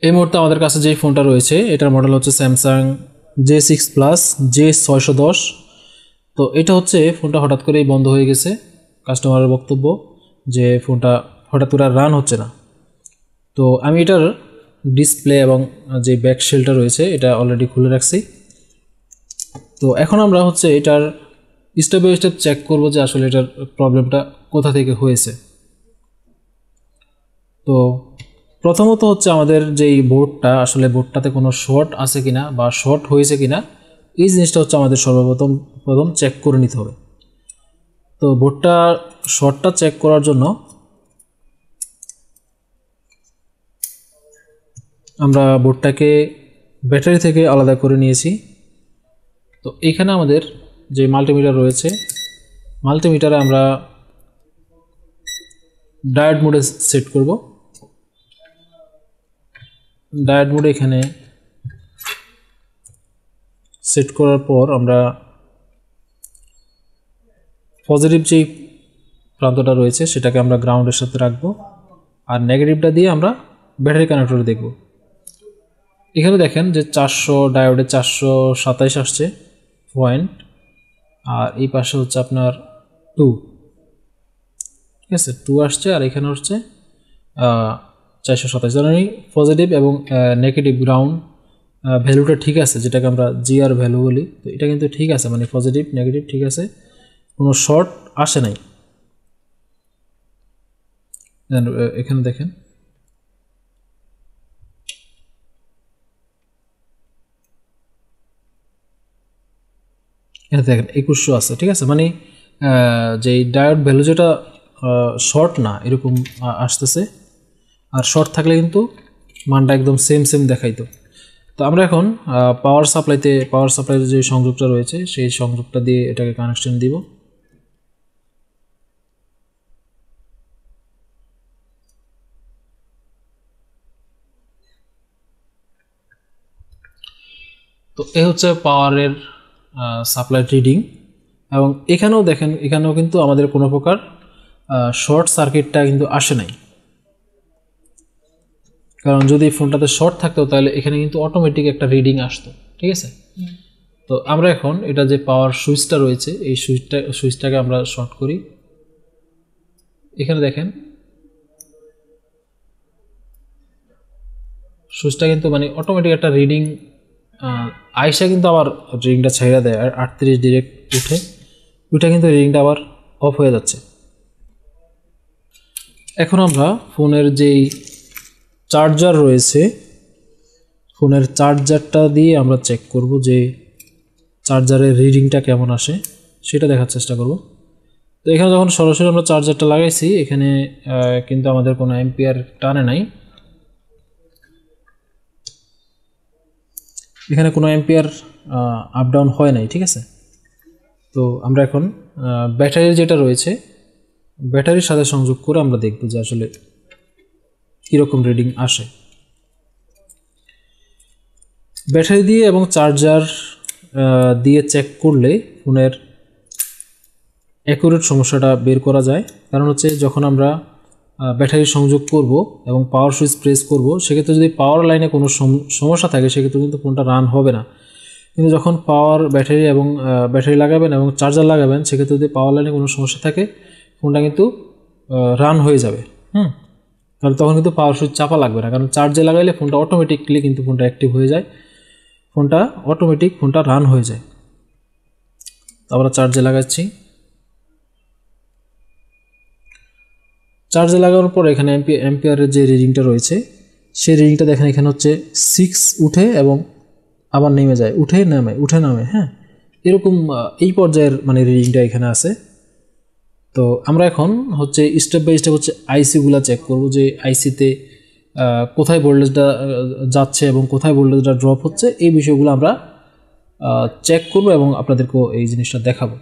এই মুহূর্তে আমাদের কাছে যে ফোনটা রয়েছে এটার মডেল হচ্ছে স্যামসাং J6 প্লাস J610। তো এটা হচ্ছে ফোনটা হঠাৎ করেই বন্ধ হয়ে গেছে। কাস্টমারের বক্তব্য যে ফোনটা হঠাৎ করে রান হচ্ছে না। তো আমি এটার ডিসপ্লে এবং যে ব্যাক শেলটা রয়েছে এটা অলরেডি খুলে রাখছি। তো এখন আমরা হচ্ছে এটার স্টেপ বাই স্টেপ চেক করব যে আসলে এটার প্রবলেমটা কোথা থেকে হয়েছে। তো প্রথমত হচ্ছে আমাদের যেই বোর্ডটা আসলে বোর্ডটাতে কোনো শর্ট আছে কিনা বা শর্ট হয়েছে কিনা এই জিনিসটা হচ্ছে আমাদের প্রথম চেক করে নিতে হবে। তো বোর্ডটা শর্টটা চেক করার জন্য আমরা বোর্ডটাকে ব্যাটারি থেকে আলাদা করে নিয়েছি। তো এখানে আমাদের যে মাল্টিমিটার রয়েছে, মাল্টিমিটারে আমরা ডায়োড মোডে সেট করব। ডায়োড মোডে এখানে সেট করার পর আমরা পজিটিভ যেই প্রান্তটা রয়েছে সেটাকে আমরা গ্রাউন্ডের সাথে রাখবো, আর নেগেটিভটা দিয়ে আমরা ব্যাটারি কানেক্টরে দেখব। এখানে দেখেন যে 400 ডায়োডে 427 আসছে পয়েন্ট, আর এই পাশে হচ্ছে আপনার 2, ঠিক আছে 2 আসছে, আর এখানে হচ্ছে 427। ধরেন পজিটিভ এবং নেগেটিভ গ্রাউন্ড ভ্যালুটা ঠিক আছে, যেটাকে আমরা জিআর ভ্যালু বলি। তো এটা কিন্তু ঠিক আছে, মানে পজিটিভ নেগেটিভ ঠিক আছে, কোনো শর্ট আসে নাই। এখানে দেখেন দেখেন 2100 আছে, ঠিক আছে, মানে যে ডায়োড ভ্যালু যেটা শর্ট না এরকম আসতেছে, আর শর্ট থাকলে কিন্তু মানটা একদম সেম দেখাইতো। তো আমরা এখন পাওয়ার সাপ্লাইতে যে সংযোগটা রয়েছে সেই সংযোগটা দিয়ে এটাকে কানেকশন দিব। তো এই হচ্ছে পাওয়ারের সাপ্লাই রিডিং, এবং এখানেও দেখেন এখানেও কিন্তু আমাদের কোনো প্রকার শর্ট সার্কিটটা কিন্তু আসে নাই। কারণ যদি ফোনটাতে শর্ট থাকতো তাহলে এখানে কিন্তু অটোমেটিক একটা রিডিং আসতো, ঠিক আছে। তো আমরা এখন এটা যে পাওয়ার সুইচটা রয়েছে এই সুইচটাকে আমরা শর্ট করি। এখানে দেখেন সুইচটা কিন্তু মানে অটোমেটিক একটা রিডিং আইসা কিন্তু আবার রিডিংটা ছেড়ে দেয়, আর 38 ডিরেক্ট উঠে কিন্তু রিডিংটা আবার অফ হয়ে যাচ্ছে। এখন আমরা ফোনের যেই চার্জার রয়েছে ফোনের চার্জারটা দিয়ে আমরা চেক করব যে চার্জারের রিডিংটা কেমন আসে সেটা দেখার চেষ্টা করব। তো এখানে যখন সরাসরি আমরা চার্জারটা লাগাইছি এখানে কিন্তু আমাদের কোনো অ্যাম্পিয়ার টানে নাই, এখানে কোনো অ্যাম্পিয়ার আপ ডাউন হয় নাই, ঠিক আছে। তো আমরা এখন ব্যাটারির যেটা রয়েছে ব্যাটারির সাথে সংযোগ করে আমরা দেখব যে আসলে কীরকম রিডিং আসে। ব্যাটারি দিয়ে এবং চার্জার দিয়ে চেক করলে ফোনের অ্যাকুরেট সমস্যাটা বের করা যায়। কারণ হচ্ছে যখন আমরা ব্যাটারি সংযোগ করব এবং পাওয়ার সুইচ প্রেস করব সেক্ষেত্রে যদি পাওয়ার লাইনে কোনো সমস্যা থাকে সেক্ষেত্রে কিন্তু ফোনটা রান হবে না। কিন্তু যখন ব্যাটারি লাগাবেন এবং চার্জার লাগাবেন সেক্ষেত্রে যদি পাওয়ার লাইনে কোনো সমস্যা থাকে ফোনটা কিন্তু রান হয়ে যাবে। তাহলে তখন কিন্তু পাওয়ার সুইচ চাপা লাগবে না, কারণ চার্জে লাগাইলে ফোনটা অটোমেটিকলি কিন্তু ফোনটা অ্যাক্টিভ হয়ে যায়, ফোনটা রান হয়ে যায়। তো আমরা চার্জে লাগাচ্ছি। চার্জে লাগানোর পর এখানে অ্যাম্পিয়ারের যে রিডিংটা রয়েছে সেই রিডিংটা দেখেন এখানে হচ্ছে 6 উঠে এবং আবার নেমে যায়, উঠে নামে, হ্যাঁ এরকম এই পর্যায়ের মানে রিডিংটা এখানে আছে। তো আমরা এখন হচ্ছে স্টেপ বাই স্টেপ হচ্ছে আইসিগুলো চেক করব যে আইসিতে কোথায় ভোল্টেজটা যাচ্ছে এবং কোথায় ভোল্টেজটা ড্রপ হচ্ছে, এই বিষয়গুলো আমরা চেক করব এবং আপনাদেরকেও এই জিনিসটা দেখাবো।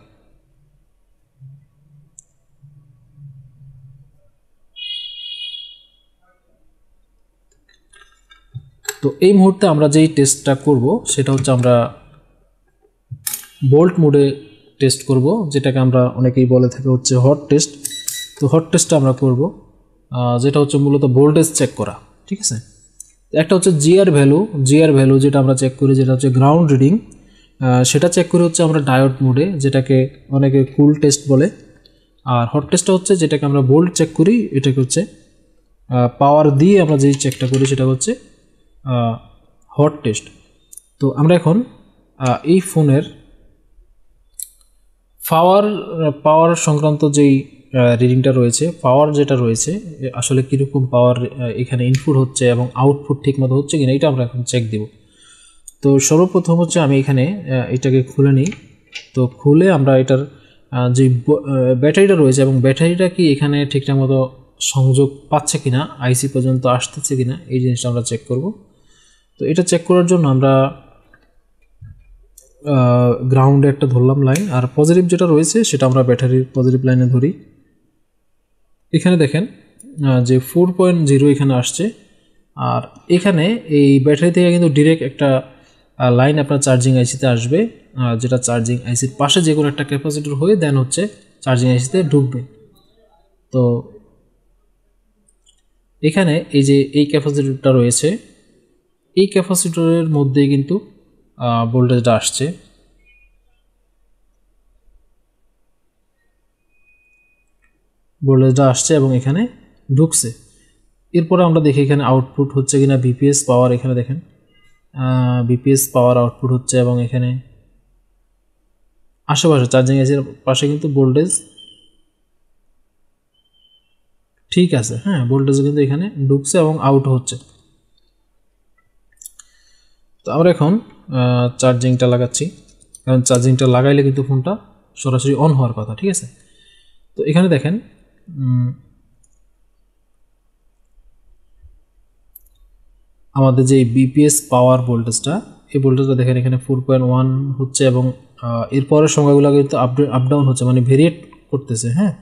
তো এই মুহূর্তে আমরা যেই টেস্টটা করব সেটা হচ্ছে আমরা বোল্ট মোডে টেস্ট করব, যেটাকে আমরা অনেকেই বলে থাকে হচ্ছে হট টেস্ট। তো হট টেস্টটা আমরা করব যেটা হচ্ছে মূলত ভোল্টেজ চেক করা, ঠিক আছে। একটা হচ্ছে জিআর ভ্যালু যেটা আমরা চেক করি, যেটা হচ্ছে গ্রাউন্ড রিডিং, সেটা চেক করি হচ্ছে আমরা ডায়োড মোডে, যেটাকে অনেকে কুল টেস্ট বলে। আর হট টেস্টটা হচ্ছে যেটাকে আমরা ভোল্ট চেক করি, এটাকে হচ্ছে পাওয়ার দিয়ে আমরা যেই চেকটা করি সেটা হচ্ছে হট টেস্ট। তো আমরা এখন এই ফোনের পাওয়ার সংক্রান্ত যেই রিডিংটা রয়েছে, পাওয়ার যেটা রয়েছে আসলে কীরকম পাওয়ার এখানে ইনপুট হচ্ছে এবং আউটপুট ঠিকমতো হচ্ছে কিনা, এটা আমরা এখন চেক দিব। তো সর্বপ্রথম হচ্ছে আমি এখানে এটাকে খুলে নিই। তো খুলে আমরা এটার যে ব্যাটারিটা রয়েছে এবং ব্যাটারিটা কি এখানে ঠিকঠাক মতো সংযোগ পাচ্ছে কিনা, আইসি পর্যন্ত আসতেছে কিনা, এই জিনিসটা আমরা চেক করব। তো এটা চেক করার জন্য আমরা গ্রাউন্ডে একটা ধরলাম লাইন, আর পজিটিভ যেটা রয়েছে সেটা আমরা ব্যাটারির পজিটিভ লাইনে ধরি। এখানে দেখেন যে 4.0 এখানে আসছে, আর এখানে এই ব্যাটারি থেকে কিন্তু ডিরেক্ট একটা লাইন আপনার চার্জিং আইসিতে আসবে, যেটা চার্জিং আইসির পাশে যে কোনো একটা ক্যাপাসিটর হয়ে দেন হচ্ছে চার্জিং আইসিতে ঢুকবে। তো এখানে এই যে এই ক্যাপাসিটরটা রয়েছে, এই ক্যাপাসিটরের মধ্যেই কিন্তু ভোল্টেজটা আসছে। এবং এখানে ঢুকছে। এরপরে আমরা দেখি এখানে আউটপুট হচ্ছে কিনা, বিপিএস পাওয়ার, এখানে দেখেন বিপিএস পাওয়ার আউটপুট হচ্ছে, এবং এখানে আশেপাশে চার্জিং এসির পাশে কিন্তু ভোল্টেজ ঠিক আছে। হ্যাঁ, ভোল্টেজ কিন্তু এখানে ঢুকছে এবং আউট হচ্ছে। তো আমরা এখন চার্জিংটা লাগাচ্ছি, কারণ চার্জিংটা লাগাইলে কিন্তু ফোনটা সরাসরি অন হওয়ার কথা, ঠিক আছে। তো এখানে দেখেন আমাদের যে বিপিএস পাওয়ার ভোল্টেজটা, এই ভোল্টেজটা দেখেন এখানে 4.1 হচ্ছে, এবং এরপরের সংখ্যাগুলো কিন্তু আপ ডাউন হচ্ছে, মানে ভেরিয়েট করতেছে। হ্যাঁ,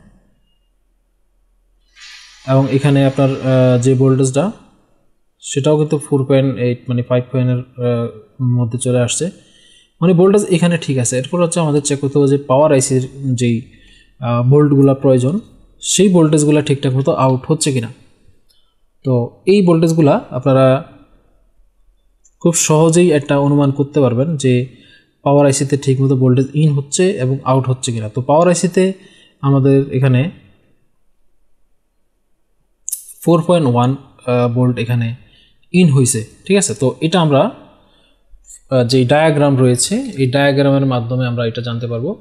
এবং এখানে আপনার যে ভোল্টেজটা সেটাও কিন্তু 4.8 মানে 5 মধ্যে চলে আসছে, মানে ভোল্টেজ এখানে ঠিক আছে। এরপর হচ্ছে আমাদের চেক করতে হবে যে পাওয়ার আইসির যেই ভোল্টগুলো প্রয়োজন, সেই ভোল্টেজগুলো ঠিকঠাক মতো আউট হচ্ছে কিনা। তো এই ভোল্টেজগুলো আপনারা খুব সহজেই একটা অনুমান করতে পারবেন যে পাওয়ার আইসিতে ঠিকমতো ভোল্টেজ ইন হচ্ছে এবং আউট হচ্ছে কিনা। তো পাওয়ার আইসিতে আমাদের এখানে 4.1 ভোল্ট এখানে ইন হয়েছে, ঠিক আছে। তো এটা আমরা যে ডায়াগ্রাম রয়েছে, এই ডায়াগ্রামের মাধ্যমে আমরা এটা জানতে পারবো।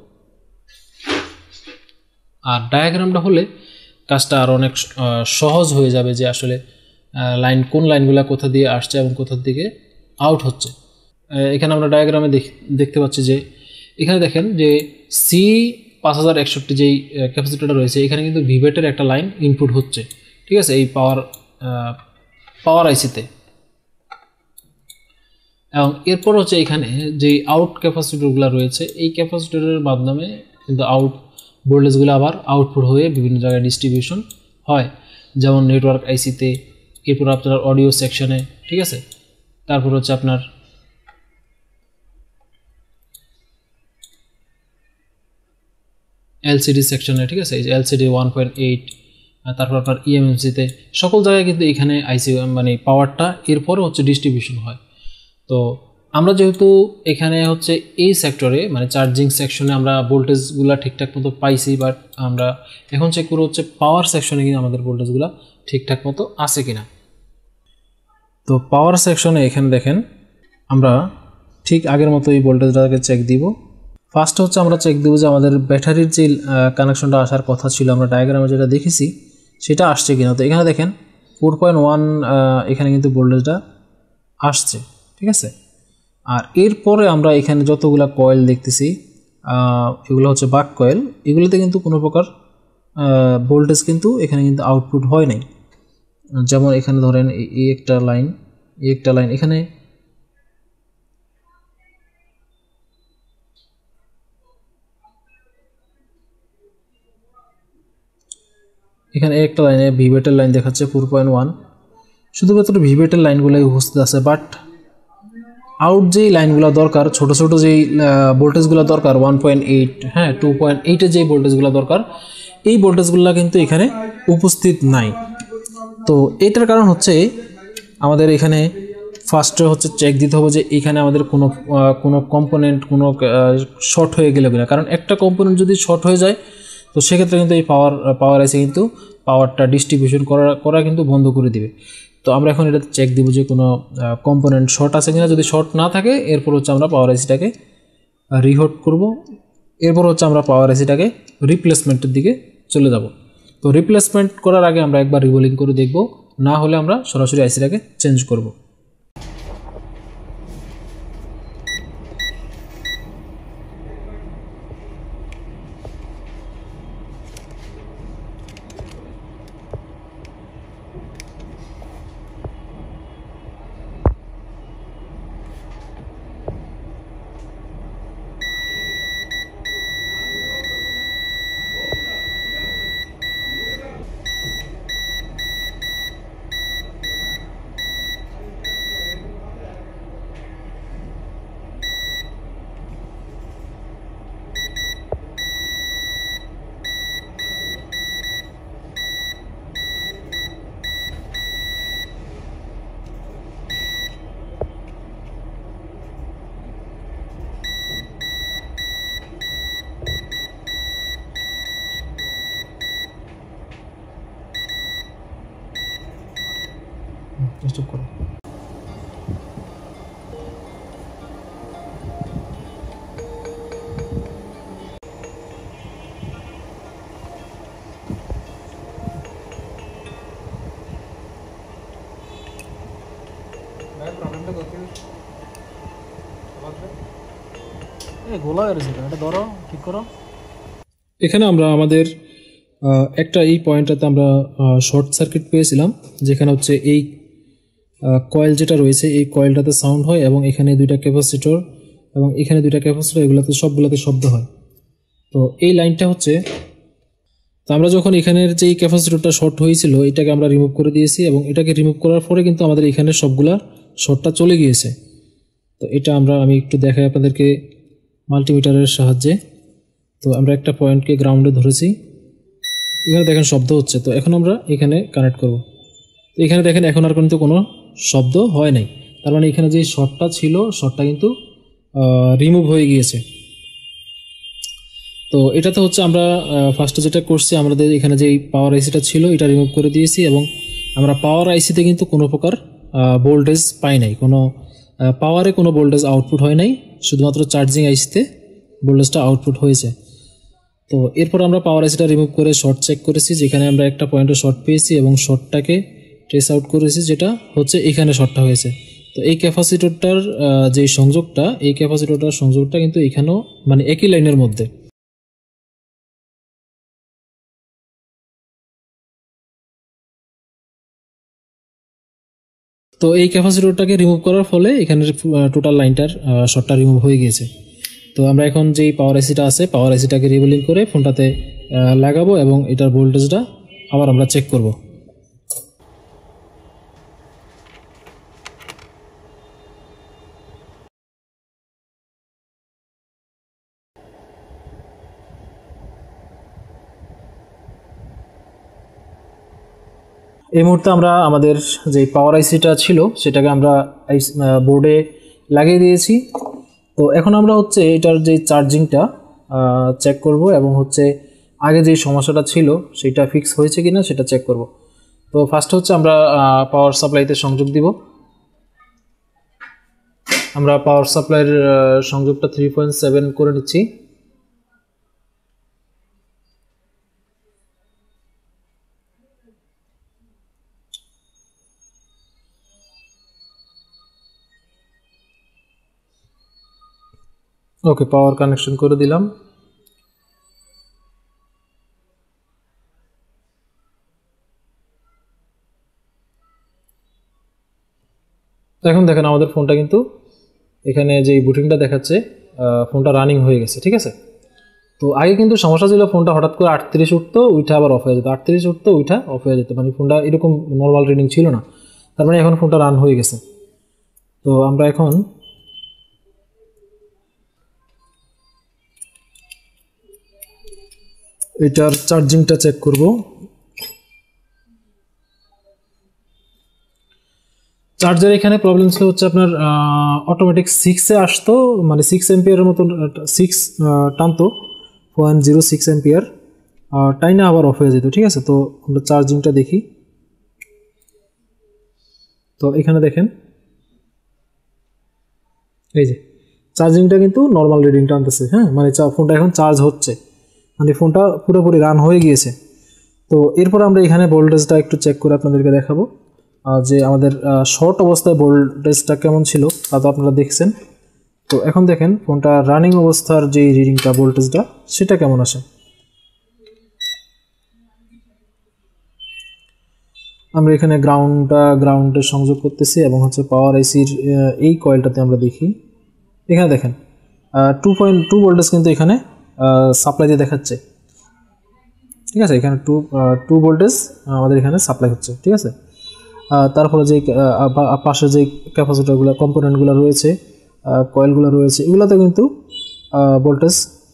আর ডায়াগ্রামটা হলে কাজটা আর অনেক সহজ হয়ে যাবে, যে আসলে কোন লাইনগুলো কোথা দিয়ে আসছে এবং কোথার দিকে আউট হচ্ছে। এখানে আমরা ডায়াগ্রামে দেখতে পাচ্ছি যে এখানে দেখেন যে C5061 যেই ক্যাপাসিটরটা রয়েছে, এখানে কিন্তু ভিভেটের একটা লাইন ইনপুট হচ্ছে, ঠিক আছে, এই পাওয়ার আইসিতে। এবং এরপর হচ্ছে এখানে যে আউট ক্যাপাসিটরগুলো রয়েছে, এই ক্যাপাসিটরের মাধ্যমে কিন্তু ভোল্টেজগুলো আবার আউটপুট হয়ে বিভিন্ন জায়গায় ডিস্ট্রিবিউশন হয়, যেমন নেটওয়ার্ক আইসিতে, এরপর আপনার অডিও সেকশনে, ঠিক আছে, তারপর হচ্ছে আপনার এলসিডি সেকশনে, ঠিক আছে, এই যে এলসিডি 1.8, তারপর আপনার ইএমএমসিতে, সকল জায়গায় কিন্তু এখানে আইসি মানে পাওয়ারটা এরপরে হচ্ছে ডিস্ট্রিবিউশন হয়। তো আমরা যেহেতু এখানে হচ্ছে এই সেক্টরে মানে চার্জিং সেকশনে আমরা ভোল্টেজগুলো ঠিকঠাক মতো পাইছি, বাট আমরা এখন চেক করব হচ্ছে পাওয়ার সেকশনে কিনা আমাদের ভোল্টেজগুলো ঠিকঠাক মতো আছে কিনা। তো পাওয়ার সেকশনে এখানে দেখেন আমরা ঠিক আগের মতো এই ভোল্টেজটাকে চেক দিব। ফার্স্ট হচ্ছে আমরা চেক দেবো যে আমাদের ব্যাটারির যে কানেকশনটা আসার কথা ছিল, আমরা ডায়াগ্রামে যেটা দেখেছি সেটা আসছে কিনা। তো এখানে দেখেন 4.1 এখানে কিন্তু ভোল্টেজটা আসছে, ঠিক আছে। আর এরপরে আমরা এখানে যতগুলো কয়েল দেখতেছি, এগুলো হচ্ছে বাক কয়েল, এগুলোতে কিন্তু কোনো প্রকার ভোল্টেজ কিন্তু এখানে কিন্তু আউটপুট হয় নাই। যেমন এখানে ধরেন এই একটা লাইন, এখানে একটা লাইনে ভিভেটের লাইন দেখাচ্ছে 4.1, শুধুমাত্র ভিভেটের লাইনগুলোই উপস্থিত আছে, বাট আউট যেই লাইনগুলো দরকার, ছোট ছোট যেই ভোল্টেজগুলো দরকার 1.8, হ্যাঁ 2.8-এর যেই ভোল্টেজগুলো দরকার, এই ভোল্টেজগুলো কিন্তু এখানে উপস্থিত নাই। তো এটার কারণ হচ্ছে আমাদের এখানে ফার্স্টে হচ্ছে চেক দিতে হবে যে এখানে আমাদের কোনো কম্পোনেন্ট কোনো শর্ট হয়ে গেলে কিনা, কারণ একটা কম্পোনেন্ট যদি শর্ট হয়ে যায় তো সেক্ষেত্রে কিন্তু এই পাওয়ার আইসি কিন্তু পাওয়ারটা ডিস্ট্রিবিউশন করা কিন্তু বন্ধ করে দিবে। তো আমরা এখন এটা চেক দিব যে কোনো কম্পোনেন্ট শর্ট আছে কিনা। যদি শর্ট না থাকে এরপর হচ্ছে আমরা পাওয়ার আইসিটাকে রিহট করব। এরপর হচ্ছে আমরা পাওয়ার আইসিটাকে রিপ্লেসমেন্টের দিকে চলে যাব। তো রিপ্লেসমেন্ট করার আগে আমরা একবার রিবোলিং করে দেখব, না হলে আমরা সরাসরি আইসিটাকে চেঞ্জ করব। স্টপ করো। এখানে আমরা আমাদের একটা এই পয়েন্টটাতে আমরা শর্ট সার্কিট পেয়েছিলাম, যেখানে হচ্ছে এই কয়েল যেটা রয়েছে এই কয়েলটাতে সাউন্ড হয় এবং এখানে দুইটা ক্যাপাসিটর এবং এখানে দুইটা ক্যাপাসিটর, এগুলোতে সবগুলোতে শব্দ হয়। তো এই লাইনটা হচ্ছে, তো আমরা যখন এখানের যে ক্যাপাসিটরটা শর্ট হয়েছিল এটাকে আমরা রিমুভ করে দিয়েছি এবং এটাকে রিমুভ করার পরে কিন্তু আমাদের এখানে সবগুলা শর্টটা চলে গিয়েছে। তো এটা আমি একটু দেখাই আপনাদেরকে মাল্টিমিটারের সাহায্যে। তো আমরা একটা পয়েন্টকে গ্রাউন্ডে ধরেছি, এখানে দেখেন শব্দ হচ্ছে। তো এখন আমরা এখানে কানেক্ট করব। তো এখানে দেখেন এখন আর কিন্তু কোনো শব্দ হয় নাই, তার মানে এখানে যে শর্টটা ছিল শর্টটা কিন্তু রিমুভ হয়ে গিয়েছে। তো এটাতে হচ্ছে আমরা ফার্স্টে যেটা করছি, আমাদের এখানে যে পাওয়ার আইসিটা ছিল এটা রিমুভ করে দিয়েছি এবং আমরা পাওয়ার আইসিতে কিন্তু কোনো প্রকার ভোল্টেজ পাই নাই, কোনো পাওয়ারে কোনো ভোল্টেজ আউটপুট হয় নাই, শুধুমাত্র চার্জিং আইসিতে ভোল্টেজটা আউটপুট হয়েছে। তো এরপর আমরা পাওয়ার আইসিটা রিমুভ করে শর্ট চেক করেছি, যেখানে আমরা একটা পয়েন্টে শর্ট পেয়েছি এবং শর্টটাকে ট্রেস আউট করেছি, যেটা হচ্ছে এখানে শর্টটা হয়েছে। তো এই ক্যাপাসিটরটার যে সংযোগটা, এই ক্যাপাসিটরটার সংযোগটা কিন্তু এখানেও মানে একই লাইনের মধ্যে। তো এই ক্যাপাসিটরটাকে রিমুভ করার ফলে এখানে টোটাল লাইনটার শর্টটা রিমুভ হয়ে গিয়েছে। তো আমরা এখন যেই পাওয়ার আইসিটা আছে পাওয়ার আইসিটাকে রিবোলিং করে ফোনটাতে লাগাবো এবং এটার ভোল্টেজটা আবার আমরা চেক করব। এই মুহূর্তে আমরা আমাদের যে পাওয়ার আইসিটা ছিল সেটাকে আমরা বোর্ডে লাগিয়ে দিয়েছি। তো এখন আমরা হচ্ছে এটার যে চার্জিংটা চেক করব এবং হচ্ছে আগে যে সমস্যাটা ছিল সেটা ফিক্স হয়েছে কিনা সেটা চেক করব। তো ফার্স্ট হচ্ছে আমরা পাওয়ার সাপ্লাইতে সংযোগ দিব। আমরা পাওয়ার সাপ্লাইয়ের সংযোগটা 3.7 করে নিচ্ছি। ওকে, পাওয়ার কানেকশন করে দিলাম। এখন দেখেন আমাদের ফোনটা কিন্তু এখানে যে বুটিংটা দেখাচ্ছে ফোনটা রানিং হয়ে গেছে, ঠিক আছে। তো আগে কিন্তু সমস্যা ছিল, ফোনটা হঠাৎ করে 38 উঠতো উঠে আবার অফ হয়ে যেত, 38 উঠতো উঠা অফ হয়ে যেত, মানে ফোনটা এরকম নর্মাল রিডিং ছিল না। তার মানে এখন ফোনটা রান হয়ে গেছে। তো আমরা এখন এটার চার্জিংটা চেক করব। চার্জার এখানে প্রবলেম ছিল হচ্ছে আপনার অটোমেটিক 6-এ আসতো, মানে 6 এম্পিয়ারের মতন 6 টানতো 0.06 এম্পিয়ার, টাইনা আবার অফ হয়ে যেত। ঠিক আছে, তো আমরা চার্জিংটা দেখি। তো এখানে দেখেন এই যে চার্জিংটা কিন্তু নর্মাল রিডিংটা আনতেছে। হ্যাঁ, মানে ফোনটা এখন চার্জ হচ্ছে, মানে ফোনটা পুরোপুরি রান হয়ে গিয়েছে। তো এরপর আমরা এখানে ভোল্টেজটা একটু চেক করে আপনাদেরকে দেখাবো যে আমাদের শর্ট অবস্থায় ভোল্টেজটা কেমন ছিল, তা তো আপনারা দেখছেন। তো এখন দেখেন ফোনটা রানিং অবস্থার যে রিডিংটা ভোল্টেজটা সেটা কেমন আসে। আমরা এখানে গ্রাউন্ডে সংযোগ করতেছি এবং হচ্ছে পাওয়ার আইসির এই কয়েলটাতে আমরা দেখি। এখানে দেখেন 2.2 ভোল্টেজ কিন্তু এখানে সাপ্লাই দিয়ে দেখাচ্ছে। ঠিক আছে, এখানে 2 ভোল্টেজ আমাদের এখানে সাপ্লাই হচ্ছে। ঠিক আছে, তারপরে যে পাশে যে ক্যাপাসিটরগুলো কম্পোনেন্টগুলো রয়েছে, কয়েলগুলো রয়েছে, এগুলোতে কিন্তু ভোল্টেজ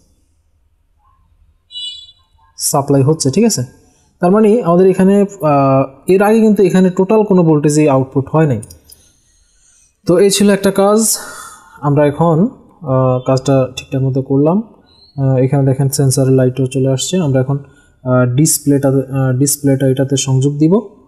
সাপ্লাই হচ্ছে। ঠিক আছে, তার মানে আমাদের এখানে এর আগে কিন্তু এখানে টোটাল কোনো ভোল্টেজই আউটপুট হয় নাই। তো এই ছিল একটা কাজ। আমরা এখন কাজটা ঠিকঠাক মতো করলাম। এখানে দেখেন সেন্সারের লাইটও চলে আসছে। আমরা এখন ডিসপ্লেটা এটাতে সংযোগ দিব।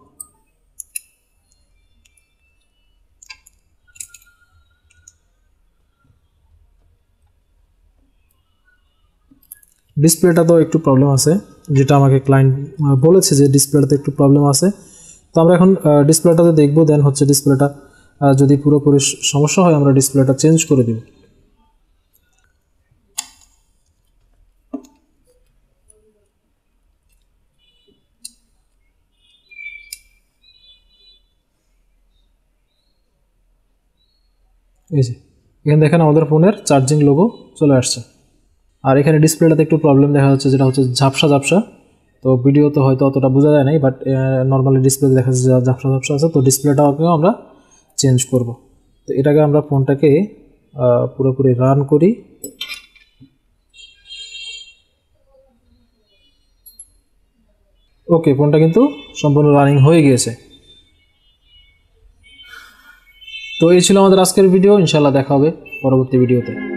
ডিসপ্লেটা তো একটু প্রবলেম আছে, যেটা আমাকে ক্লায়েন্ট বলেছে যে ডিসপ্লেটাতে একটু প্রবলেম আছে। তো আমরা এখন ডিসপ্লেটাতে দেখবো, দেন হচ্ছে ডিসপ্লেটা যদি পুরোপুরি সমস্যা হয় আমরা ডিসপ্লেটা চেঞ্জ করে দিব। এই যে এখানে দেখেন আমাদের ফোনের চার্জিং লোগো চলে আসছে। আর এখানে ডিসপ্লেটাতে একটু প্রবলেম দেখা যাচ্ছে, যেটা হচ্ছে ঝাপসা ঝাপসা। তো ভিডিওতে হয়তো অতটা বোঝা যায় নাই, বাট নর্মালি ডিসপ্লেতে দেখা যাচ্ছে ঝাপসা ঝাপসা আছে। তো ডিসপ্লেটাকেও আমরা চেঞ্জ করব। তো এটাকে আমরা ফোনটাকে পুরোপুরি রান করি। ওকে, ফোনটা কিন্তু সম্পূর্ণ রানিং হয়ে গিয়েছে। তো এই ছিল আমাদের আজকের ভিডিও। ইনশাল্লাহ দেখা হবে পরবর্তী ভিডিওতে।